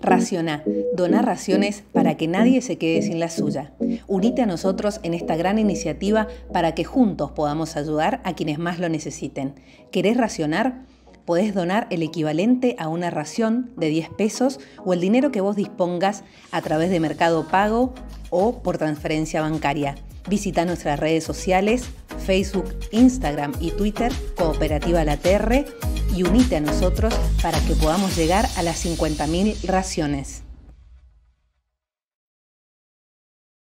Racioná, doná raciones para que nadie se quede sin la suya. Unite a nosotros en esta gran iniciativa para que juntos podamos ayudar a quienes más lo necesiten. ¿Querés racionar? Podés donar el equivalente a una ración de 10 pesos o el dinero que vos dispongas a través de Mercado Pago o por transferencia bancaria. Visita nuestras redes sociales, Facebook, Instagram y Twitter, Cooperativa La Terre, y unite a nosotros para que podamos llegar a las 50.000 raciones.